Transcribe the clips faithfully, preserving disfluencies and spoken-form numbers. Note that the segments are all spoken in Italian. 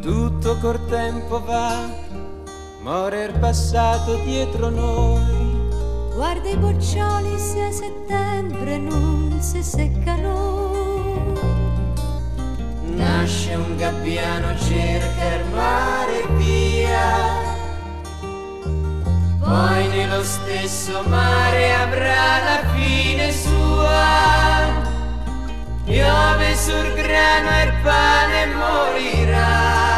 tutto col tempo va, muore il passato dietro noi. Guarda i boccioli se a settembre non si seccano. Nasce un gabbiano, cerca il mare via, poi nello stesso mare avrà la fine sua. Piove sul grano e il pane morirà.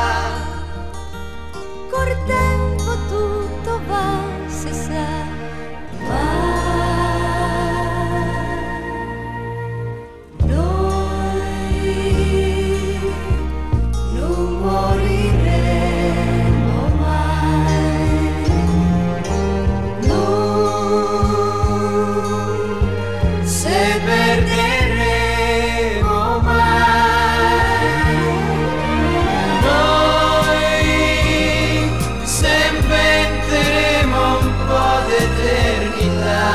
Col tempo tutto va, si sa, va. Noi non moriremo mai. Noi se perderemo mai. Noi se inventeremo un po' d'eternità.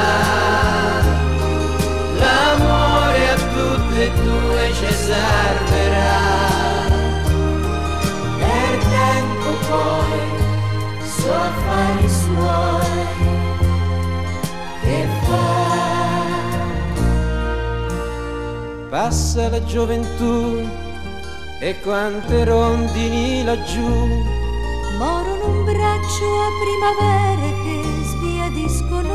L'amore a tutte e due ci salverà. Per tempo poi so affari suoi che fa. Passa la gioventù e quante rondini laggiù Morono un braccio a primavere che sbiadiscono.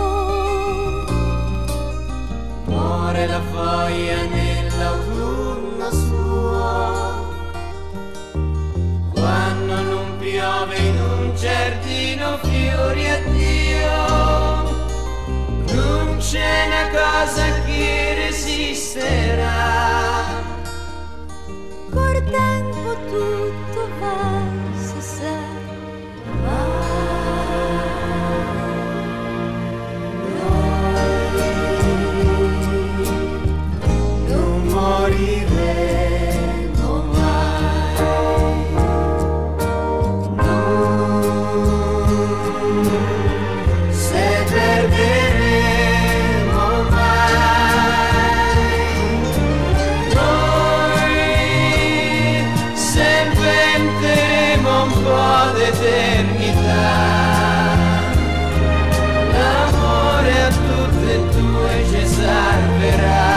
muore la foglia nell'autunno suo. Quando non piove in un giardino fiori a Dio, non c'è una cosa che resisterà. Col tempo tutto va, si sa, va. Noi non moriremo mai. Noi se perderemo mai. Noi se inventeremo un po' d'eternità. L'amore a tutte e due ci salverà.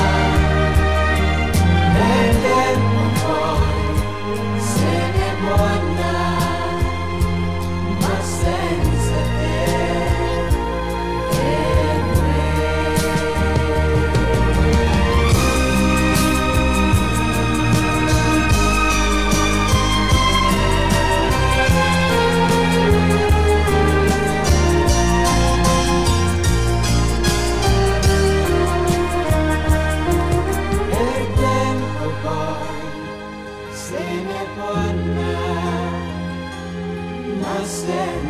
E il tempo poi se ne può andare, ma senza te e me. E il tempo poi se ne può andare, ma se